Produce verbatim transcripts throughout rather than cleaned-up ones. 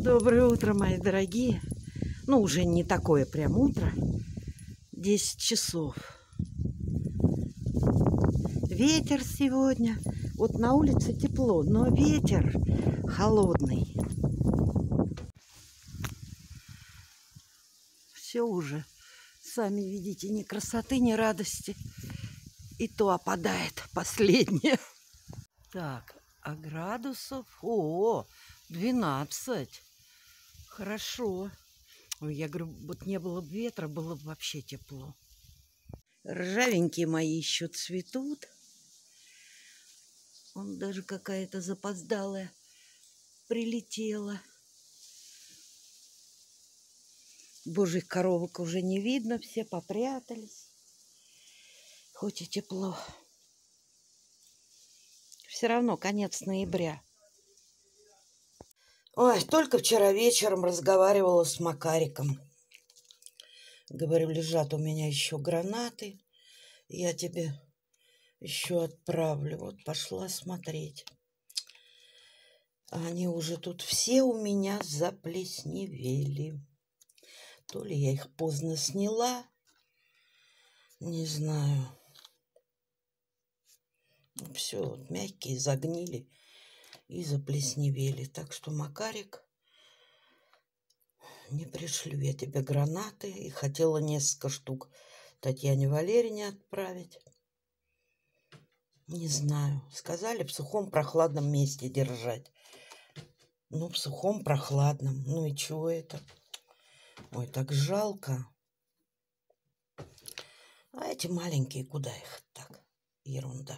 Доброе утро, мои дорогие. Ну, уже не такое прям утро. десять часов. Ветер сегодня. Вот на улице тепло, но ветер холодный. Все уже. Сами видите, ни красоты, ни радости. И то опадает последнее. Так, а градусов? О, двенадцать. Хорошо. Ой, я говорю, вот не было бы ветра, было бы вообще тепло. Ржавенькие мои еще цветут. Он даже какая-то запоздалая прилетела. Божьих коровок уже не видно, все попрятались. Хоть и тепло. Все равно конец ноября. Ой, только вчера вечером разговаривала с Макариком. Говорю, лежат у меня еще гранаты. Я тебе еще отправлю. Вот пошла смотреть. Они уже тут все у меня заплесневели. То ли я их поздно сняла. Не знаю. Все, вот, мягкие, загнили и заплесневели. Так что, Макарик, не пришлю я тебе гранаты. И хотела несколько штук Татьяне Валерьевне отправить. Не знаю. Сказали в сухом прохладном месте держать. Ну, в сухом прохладном. Ну и чего это? Ой, так жалко. А эти маленькие, куда их так? Ерунда.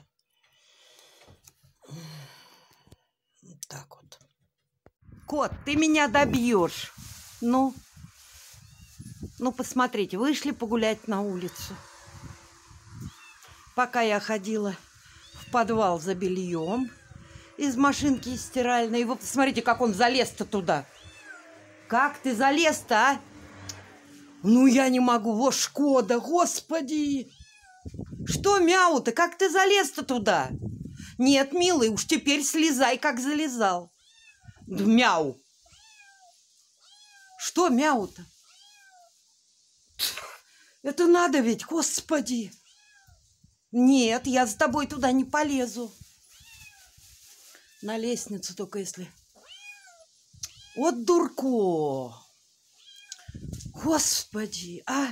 Вот так вот. Кот, ты меня добьешь. Ну, ну, посмотрите, вышли погулять на улицу. Пока я ходила в подвал за бельем из машинки стиральной. Вы посмотрите, как он залез-то туда. Как ты залез-то, а? Ну, я не могу. Во, Шкода, господи. Что мяу-то? Как ты залез-то туда? Нет, милый, уж теперь слезай, как залезал. Да, мяу. Что мяу-то? Это надо ведь, господи. Нет, я за тобой туда не полезу. На лестницу только если... Вот дурко. Господи, а?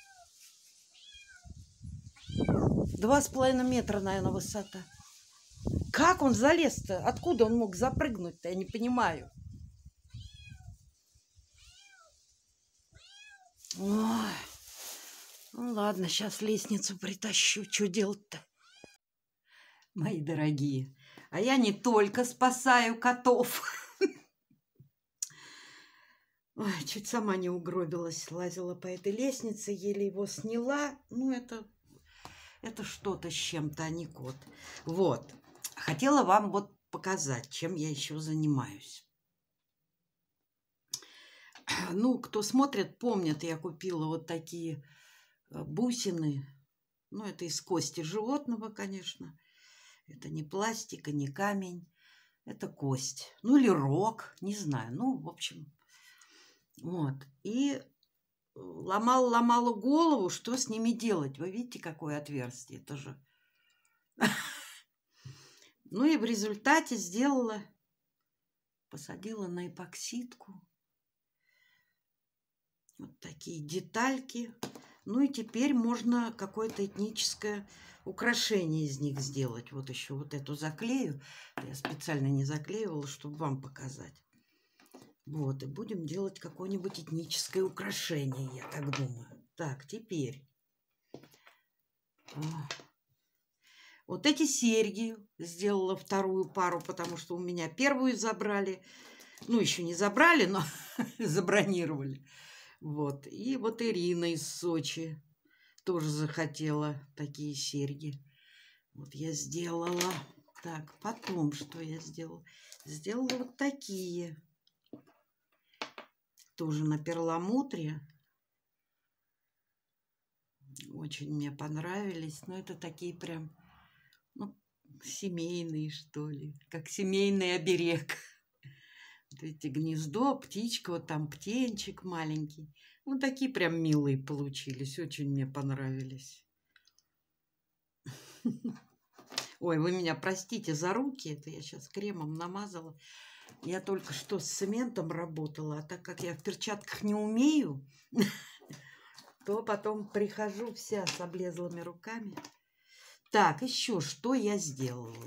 Два с половиной метра, наверное, высота. Как он залез-то? Откуда он мог запрыгнуть-то? Я не понимаю. Ой. Ну ладно, сейчас лестницу притащу. Что делать-то? Мои дорогие, а я не только спасаю котов. Ой, чуть сама не угробилась. Лазила по этой лестнице, еле его сняла. Ну, это, это что-то с чем-то, а не кот. Вот. Хотела вам вот показать, чем я еще занимаюсь. Ну, кто смотрит, помнят, я купила вот такие бусины. Ну, это из кости животного, конечно. Это не пластик, не камень. Это кость. Ну, или рог, не знаю. Ну, в общем, вот. И ломала-ломала голову, что с ними делать. Вы видите, какое отверстие? Это же... Ну, и в результате сделала, посадила на эпоксидку. Вот такие детальки. Ну и теперь можно какое-то этническое украшение из них сделать. Вот еще вот эту заклею. Я специально не заклеивала, чтобы вам показать. Вот, и будем делать какое-нибудь этническое украшение, я так думаю. Так, теперь. Вот эти серьги сделала вторую пару, потому что у меня первую забрали. Ну, еще не забрали, но забронировали. Вот. И вот Ирина из Сочи тоже захотела такие серьги. Вот я сделала. Так, потом что я сделала? Сделала вот такие. Тоже на перламутре. Очень мне понравились. Но это такие прям, ну, семейные, что ли. Как семейный оберег. Видите, гнездо, птичка, вот там птенчик маленький. Вот такие прям милые получились, очень мне понравились. Ой, вы меня простите за руки, это я сейчас кремом намазала. Я только что с цементом работала, а так как я в перчатках не умею, то потом прихожу вся с облезлыми руками. Так, еще что я сделала?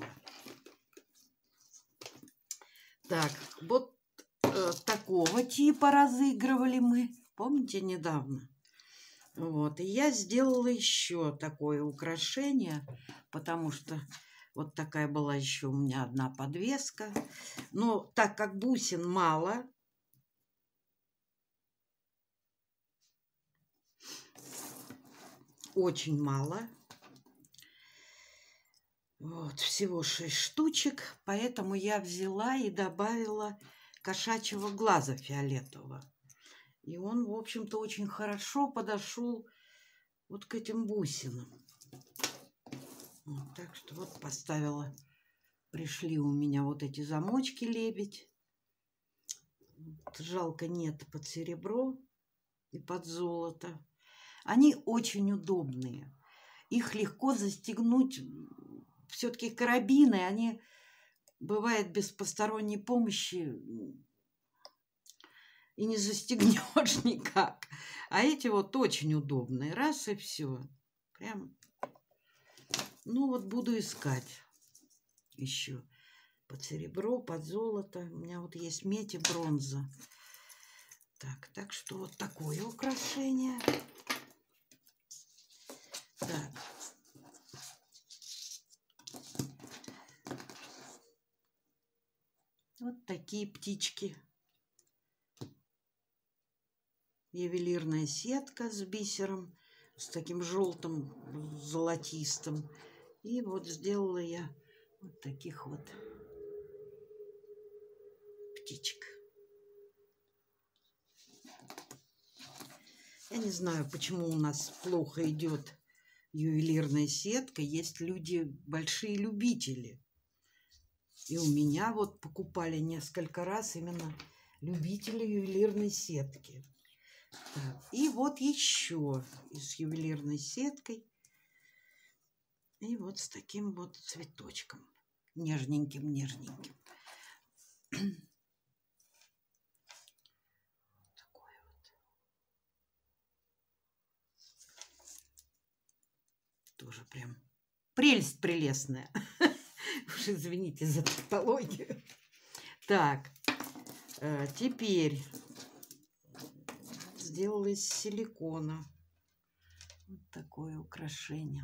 Так, вот э, такого типа разыгрывали мы, помните, недавно? Вот, и я сделала еще такое украшение, потому что вот такая была еще у меня одна подвеска. Но так как бусин мало, очень мало, вот, всего шесть штучек, поэтому я взяла и добавила кошачьего глаза фиолетового. И он, в общем-то, очень хорошо подошел вот к этим бусинам. Вот, так что вот поставила, пришли у меня вот эти замочки лебедь. Вот, жалко, нет под серебро и под золото. Они очень удобные. Их легко застегнуть. Все-таки карабины, они, бывает, без посторонней помощи и не застегнешь никак. А эти вот очень удобные. Раз и все. Прям. Ну вот буду искать еще под серебро, под золото. У меня вот есть медь и бронза. Так, так что вот такое украшение. Так. Вот такие птички. Ювелирная сетка с бисером, с таким желтым, золотистым. И вот сделала я вот таких вот птичек. Я не знаю, почему у нас плохо идет ювелирная сетка. Есть люди, большие любители. И у меня вот покупали несколько раз именно любители ювелирной сетки. Так, и вот еще и с ювелирной сеткой. И вот с таким вот цветочком. Нежненьким-нежненьким. Такой вот. Тоже прям прелесть прелестная. Уж извините за тавтологию. Так, теперь сделала из силикона вот такое украшение.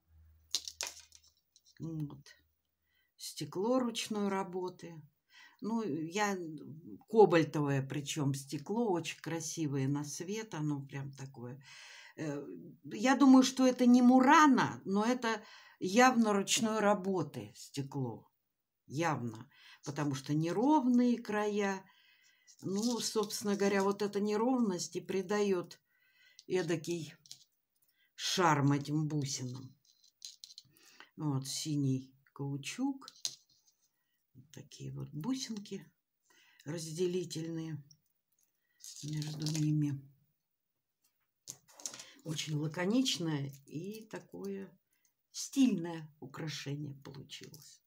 Вот. Стекло ручной работы. Ну, я кобальтовое, причем стекло, очень красивое на свет, оно прям такое. Я думаю, что это не Мурана, но это явно ручной работы стекло. Явно. Потому что неровные края. Ну, собственно говоря, вот эта неровность и придает эдакий шарм этим бусинам. Вот синий каучук. Вот такие вот бусинки разделительные между ними. Очень лаконичное и такое стильное украшение получилось.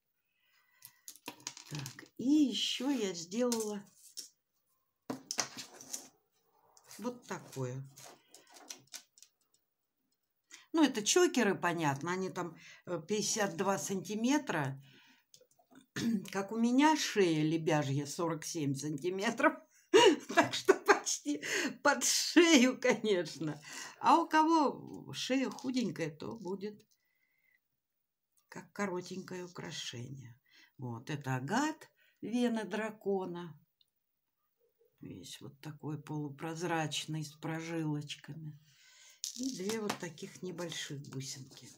Так, и еще я сделала вот такое. Ну, это чокеры, понятно, они там пятьдесят два сантиметра. Как у меня шея лебяжья сорок семь сантиметров. Так что почти под шею, конечно. А у кого шея худенькая, то будет как коротенькое украшение. Вот, это агат, вены дракона. Весь вот такой полупрозрачный, с прожилочками. И две вот таких небольших бусинки.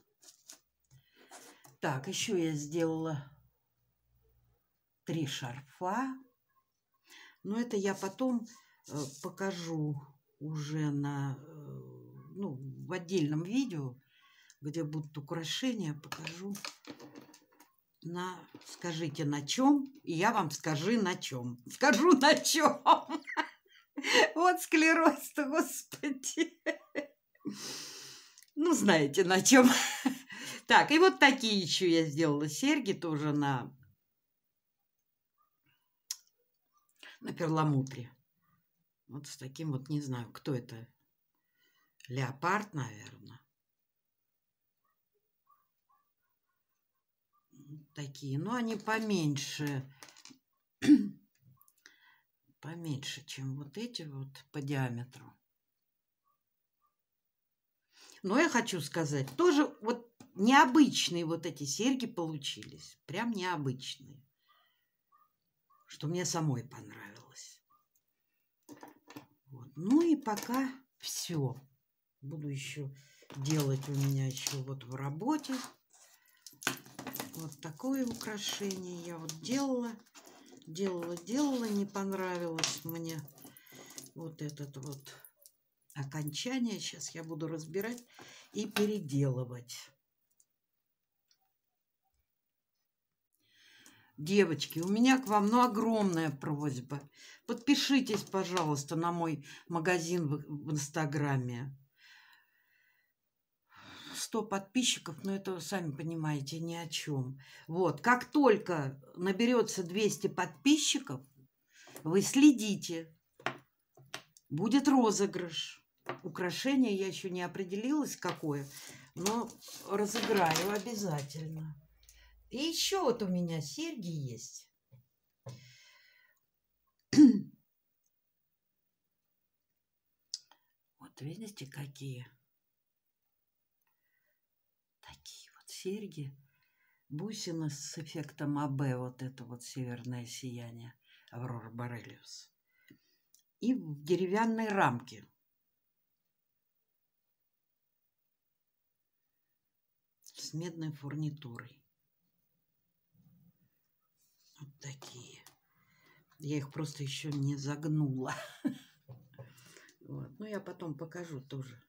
Так, еще я сделала три шарфа. Но это я потом э, покажу уже на, э, ну, в отдельном видео, где будут украшения, покажу, на... Скажите, на чем? И я вам скажу, на чем. Скажу, на чем. Вот склероз-то, господи. Ну, знаете, на чем. Так, и вот такие еще я сделала серьги тоже на, на перламутре. Вот с таким вот, не знаю, кто это. Леопард, наверное. Такие, но они поменьше. Поменьше, чем вот эти вот по диаметру. Но я хочу сказать, тоже вот необычные вот эти серьги получились. Прям необычные. Что мне самой понравилось. Вот. Ну и пока все. Буду еще делать у меня еще вот в работе. Вот такое украшение я вот делала. Делала, делала, не понравилось мне вот этот вот окончание. Сейчас я буду разбирать и переделывать. Девочки, у меня к вам, ну, огромная просьба. Подпишитесь, пожалуйста, на мой магазин в, в Инстаграме. сто подписчиков, но это, сами понимаете, ни о чем. Вот, как только наберется двести подписчиков, вы следите. Будет розыгрыш. Украшение я еще не определилась, какое, но разыграю обязательно. И еще вот у меня серьги есть. Вот видите, какие? Такие вот серьги. Бусины с эффектом АБ. Вот это вот северное сияние. Аврора Борелиус. И в деревянной рамке. С медной фурнитурой. Вот такие. Я их просто еще не загнула. Вот. Ну, я потом покажу тоже.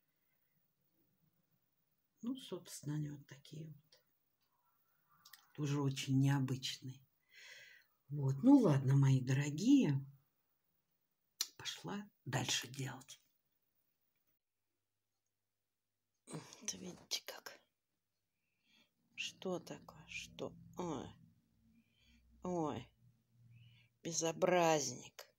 Ну, собственно, они вот такие вот. Тоже очень необычные. Вот. Ну, ладно, мои дорогие. Пошла дальше делать. Вот видите как. Что такое? Что? Ой. Ой. Безобразник.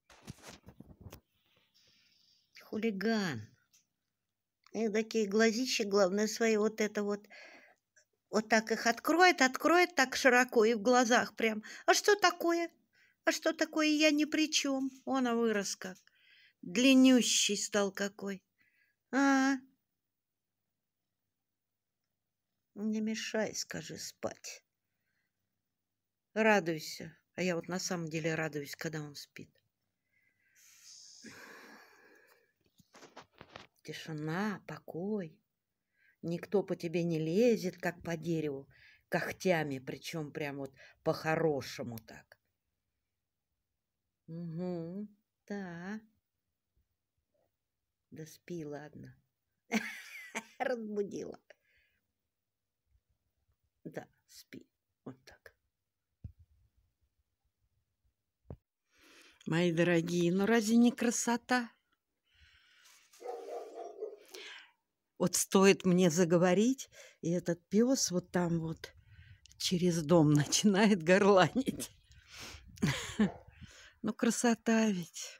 Хулиган. И такие глазища, главное, свои вот это вот. Вот так их откроет, откроет так широко и в глазах прям. А что такое? А что такое? Я ни при чем. Он вырос как. Длиннющий стал какой. А, не мешай, скажи, спать. Радуйся. А я вот на самом деле радуюсь, когда он спит. Тишина, покой. Никто по тебе не лезет, как по дереву, когтями, причем прям вот по-хорошему так. Угу, да. Да спи, ладно. Разбудила. Да, спи. Вот так. Мои дорогие, ну разве не красота? Вот стоит мне заговорить, и этот пес вот там вот через дом начинает горланить. Ну, красота ведь.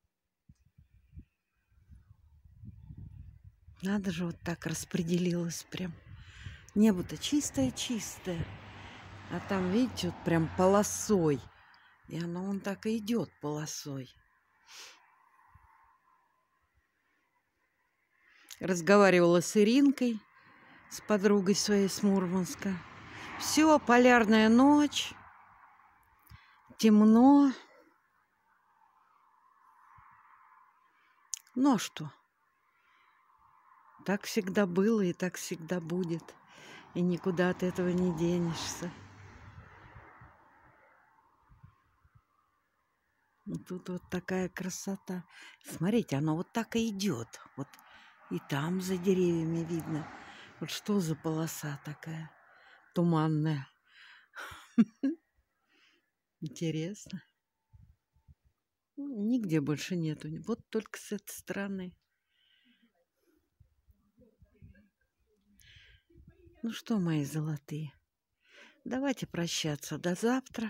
Надо же, вот так распределилось прям. Небо-то чистое-чистое. А там, видите, вот прям полосой. И оно вон так и идет полосой. Разговаривала с Иринкой, с подругой своей с Мурманска. Все, полярная ночь. Темно. Ну а что? Так всегда было и так всегда будет. И никуда от этого не денешься. Тут вот такая красота. Смотрите, оно вот так и идет. Вот и там за деревьями видно. Вот что за полоса такая туманная. Интересно. Нигде больше нету. Вот только с этой стороны. Ну что, мои золотые, давайте прощаться до завтра.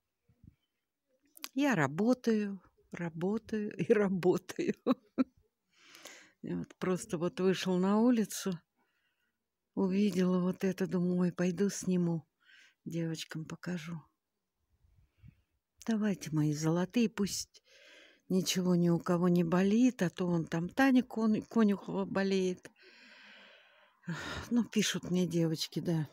Я работаю, работаю и работаю. Я вот просто вот вышел на улицу, увидела вот это, думаю, ой, пойду сниму, девочкам покажу. Давайте, мои золотые, пусть ничего ни у кого не болит, а то он там Таня Конюхова болеет. Ну, пишут мне девочки, да.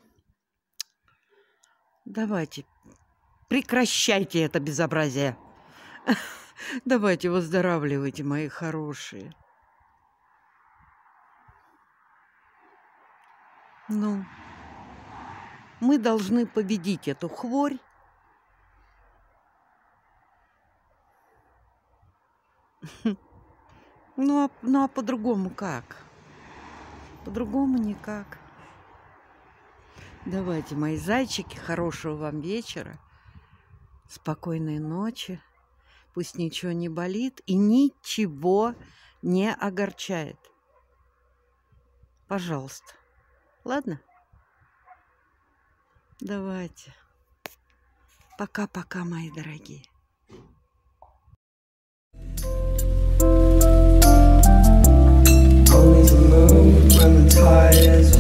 Давайте, прекращайте это безобразие. Давайте, выздоравливайте, мои хорошие. Ну, мы должны победить эту хворь. Ну, а, ну, а по-другому как? По-другому никак. Давайте, мои зайчики, хорошего вам вечера, спокойной ночи. Пусть ничего не болит и ничего не огорчает. Пожалуйста. Ладно? Давайте. Пока-пока, мои дорогие. Only to move when the tide is